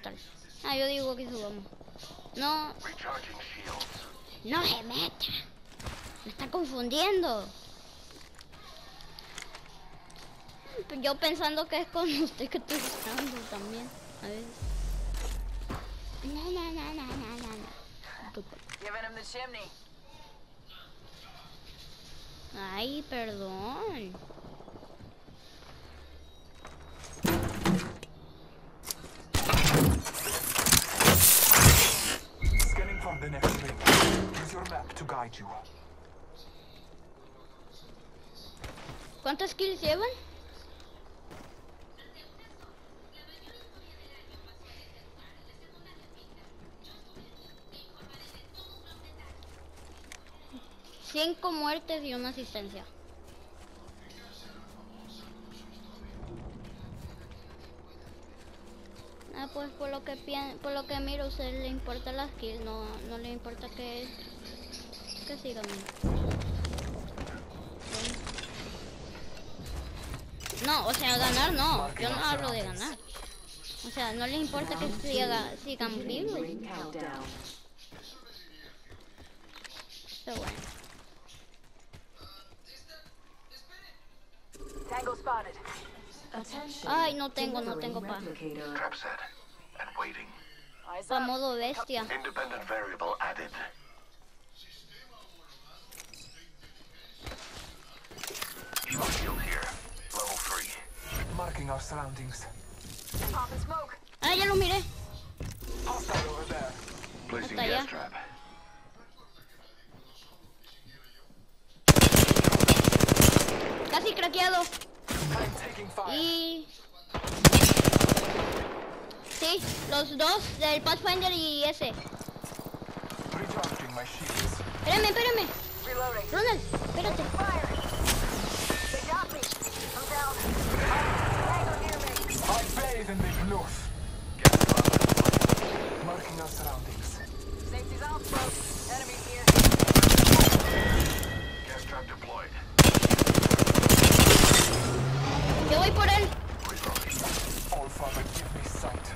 Tal. Ah, yo digo que subamos. No. No se meta. Me está confundiendo. Yo pensando que es con usted que estoy buscando también. A ver. Ay, perdón. Scanning from the next ring. Use your map to guide you. ¿Cuántas kills llevan? Cinco muertes y una asistencia. Ah, pues por lo que miro, a usted le importa las kills, no le importa que sigan. No, o sea, ganar no, yo no hablo de ganar. O sea, no le importa que sigan vivos. Pero bueno. Ay, no tengo pa. Pa modo bestia. Independent variable added. Evo shield here. Level 3. Marking our surroundings. Ah, ya lo miré. Hostile over there. Placing Hasta allá. gas trap. Casi craqueado. I'm taking fire. Y... sí, los dos, del Pathfinder y ese. Recharging my shields. Espérame. Ronald, espérate. I bathe in the blood. Marking our surroundings. Gas trap deployed. Yo voy por él. All Father, give me sight.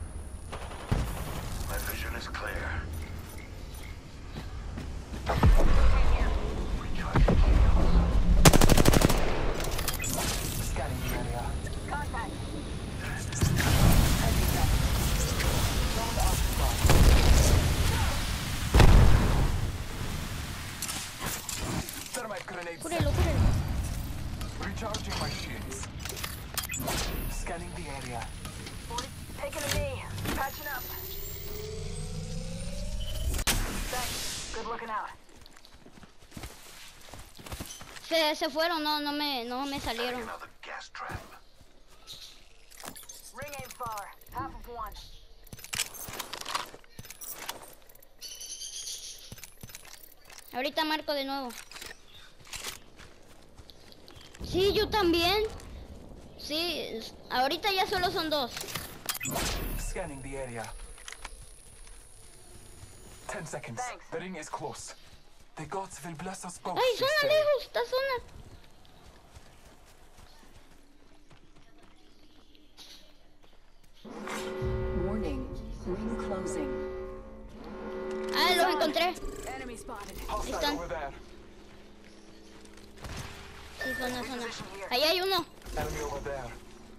My vision is clear. Scanning the area. Thermite grenade. Cúrelo. Recharging my shields. Scanning the area. Taking a knee. Patching up. Thanks. Good looking out. Se fueron, no me salieron. Another gas trap. Ring ain't far. Half of one. Ahorita marco de nuevo. Sí, yo también. Sí, ahorita ya solo son dos. Scanning the area. 10 seconds. Thanks. The ring is close. The gods will bless us both. Ay, this zona day. lejos, está zona. Warning, ring closing. Ah, los encontré. Enemy spotted. Hostile Están. over there. Sí, zona. Ahí hay uno. Enemy over there.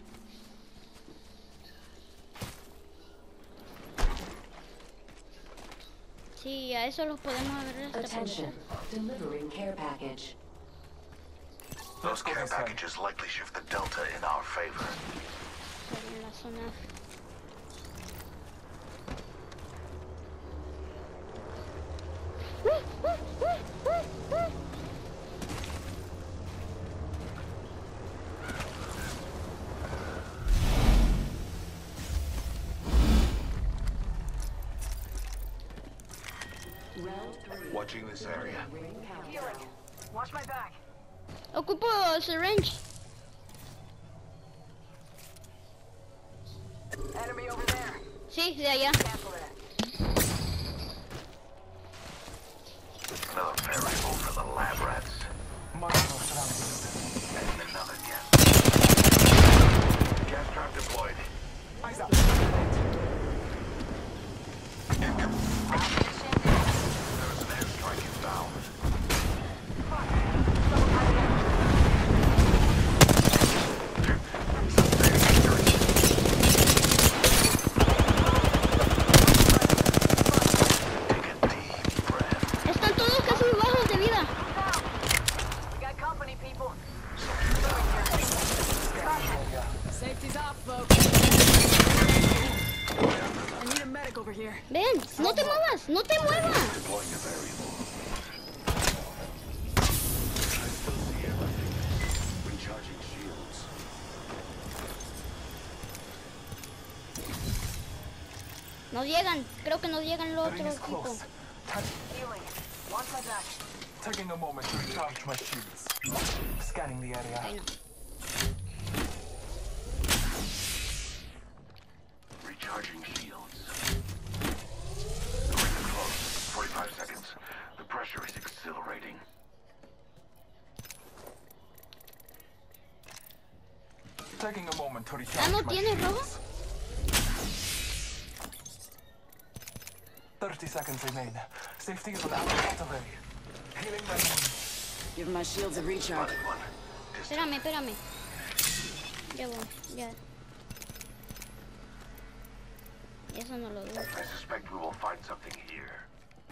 Sí, a eso los podemos agarrar hasta por Attention, detrás. delivering care package. Those care packages likely shift the delta in our favor. Pero en la zona. Round 3. Watching this area. Ring countdown. Healing. Watch my back. Ocupo syringe. Enemy over there. Sí, de allá. Cancel that. Another variable for the lab rats. Marking our surroundings. And another gas. Gas trap deployed. Eyes up. There's an airstrike inbound. Take a deep breath. Están todos casi bajos de vida. We got company, people. Area. Safety's off, folks. I need a medic over here. Ven, no te muevas, no te muevas. Deploying a variable. I still see everything. Recharging shields. No llegan, creo que no llegan los The ring otros is tipos. close. Healing. Watch my back. Taking a moment to recharge my shields. Scanning the area. Ay, no. Recharging shields. The ring is close. 45 seconds. The pressure is exhilarating. Taking a moment to Ah, recharge ¿no my tienes rojo? shields. 30 seconds remain. Safety is on out away. Healing my wounds. Give my shields a recharge. Spotted one. Distant. Espérame. Ya voy, ya. Eso no lo dudo. I suspect we will find something here.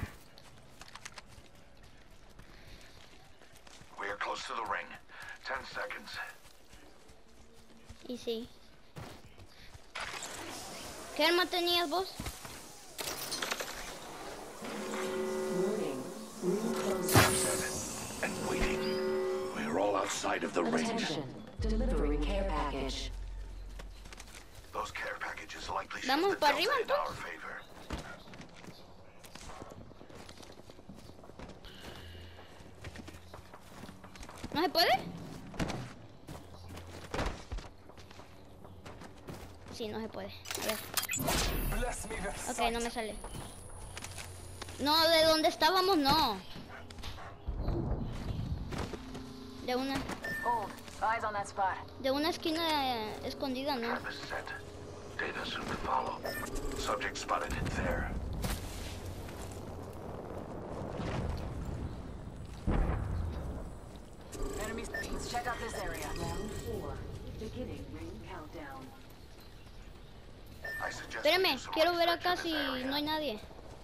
We are close to the ring. 10 seconds. Y sí. ¿Qué arma tenías vos? Warning. Ring closing. And waiting. We are all outside of the ring. Attention. Delivering care package. Those care packages likely shift Vamos the para delta arriba, in our entonces. favor. ¿No se puede? Sí, no se puede. A ver. Bless me with Ok, sight. no me sale. No, de donde estábamos no. De una Eyes on that spot. esquina escondida, ¿no? Trap is set. Data soon to follow. Subject spotted there. Enemies. Let's check out this area. Round 4. Beginning ring countdown. I suggest we Espérame, do some quiero ver research acá in si this area. no hay nadie.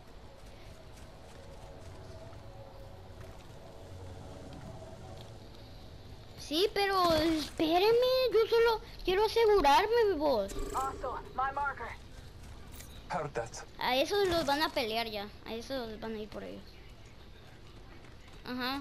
Sí, pero espéreme, yo solo quiero asegurarme, vos. Hostile. My marker. Heard that. A esos los van a pelear ya, a esos van a ir por ellos. Ajá.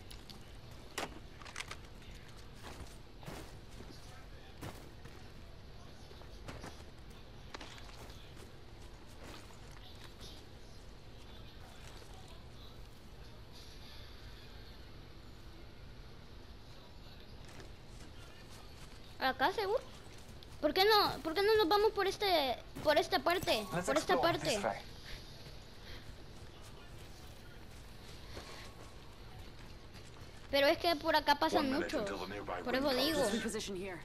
Acá seguro. ¿Por qué no nos vamos por esta parte? Let's Por esta explore this parte. way. Pero es que por acá pasan 1 minute muchos. until the nearby Por ring eso digo. closes. Reposition here.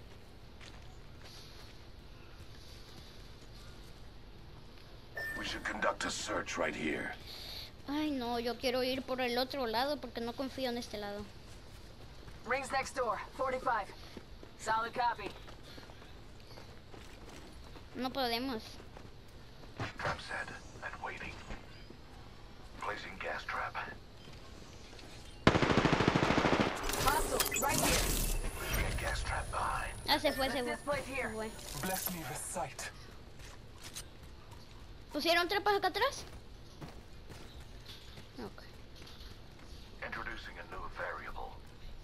We should conduct a search right here. Ay, no, yo quiero ir por el otro lado porque no confío en este lado. Rings next door. 45. Solid copy. No podemos. Trap set and waiting. Placing gas trap. Hostile. Right here. Leaving a gas trap behind. Ah, se fue, se fue. This place Se here. fue. Bless me with sight. ¿Pusieron trampas acá atrás? Ok. Introducing a new variable.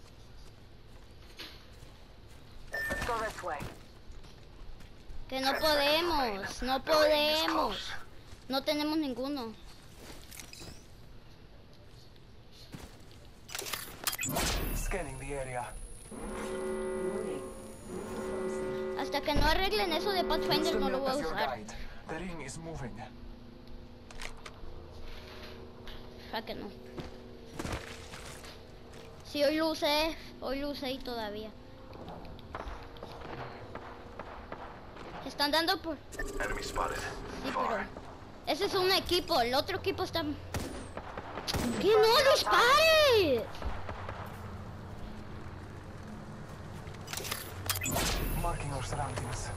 Let's go this way. Que no 10 seconds remain. podemos, no The ring is podemos. close. No tenemos ninguno. Scanning the area. Warning. Ring closing. Hasta que no arreglen eso de Pathfinder Use no the lo map voy a as your usar. guide. The ring is moving. Ja que no. Si hoy lo usé y todavía. Están dando por... Enemy spotted. Sí, Far. pero Ese es un equipo, el otro equipo está... ¡Que no dispares! Marking our surroundings.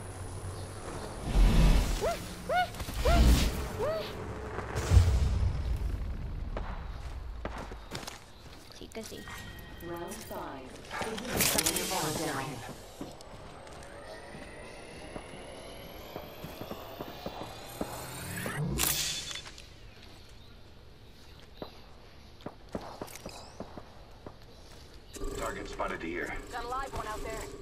Sí que sí. Round 5. Beginning countdown. Target spotted here. Got a live one out there.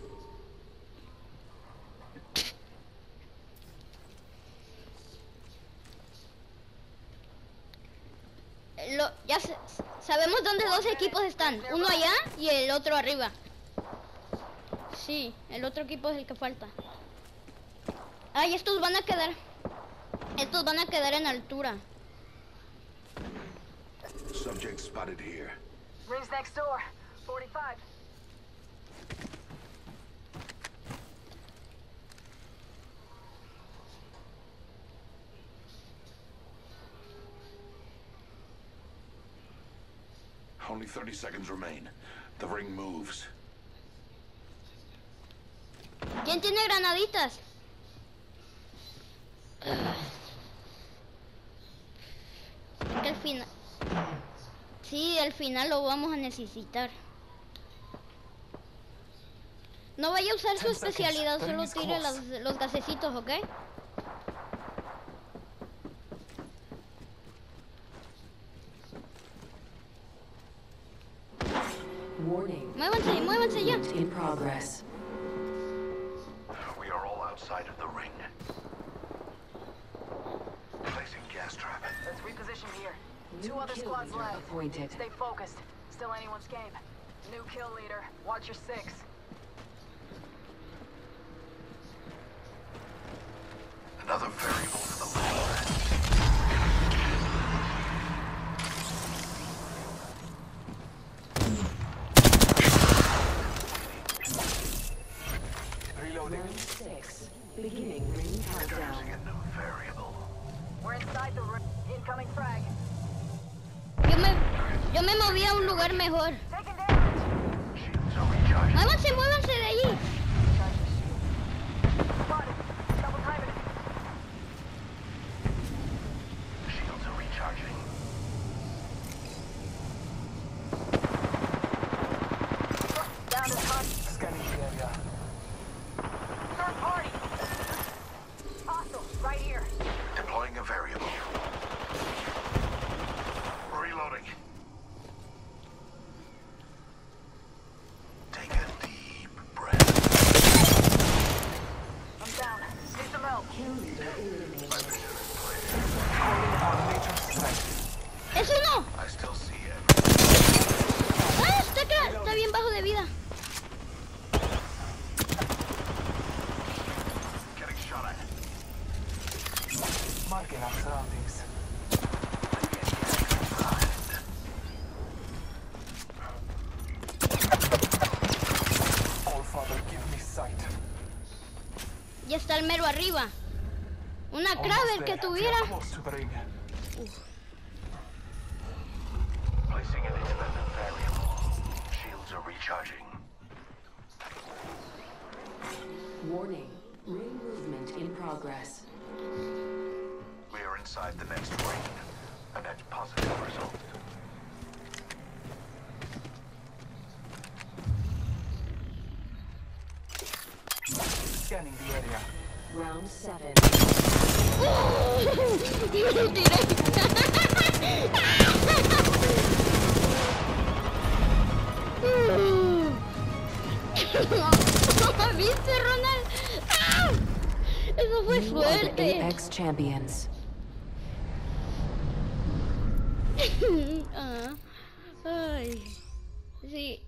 Sabemos dónde dos equipos están. Uno allá y el otro arriba. Sí, el otro equipo es el que falta. Ay, estos van a quedar. Estos van a quedar en altura. Subject spotted here. Rings next door. 45. Only 30 seconds remain. The ring moves. ¿Quién tiene granaditas? Que al final... Sí, al final lo vamos a necesitar. No vaya a usar su 10 seconds. especialidad, The solo ring is tire close. los gasecitos, ¿ok? Warning. Muévanse, muévanse ya. Movement in progress. We are all outside of the ring. Placing gas trap. Let's reposition here. New 2 other kill squads leader left. appointed. Stay focused. Still anyone's game. New kill leader. Watch your 6. Another variable for the lord. Reloading. Round 6. Beginning ring countdown. Introducing a new variable. We're inside the ring. Incoming frag. Yo me moví a un lugar mejor. Taking damage. Shields are recharging. Muévanse, muévanse de allí. Spotted. Double timing it. Shields are recharging. Down to touch. Scanning the area. Third party. Hostile. Right here. Deploying a variable. Reloading. Take a deep breath. I'm down. Need some help. Kill leader eliminated. My mission is clear. Calling our major strength. ¡Es uno! I still see him. ¡Ah! Está acá. Está bien bajo de vida. Getting shot at. Marking our surroundings. All Father, give me sight. Ya está el mero arriba. Una Almost Kraber que there. We tuviera. are close to the ring. Placing an independent variable. Shields are recharging. Warning. Ring movement in progress. We are inside the next ring. A net positive result. Scanning the area. Round 7. Y me lo tiré. ¿Viste, Ronald? ¡Ah! Eso fue You are the fuerte. Apex champions. Ah, ay. Sí.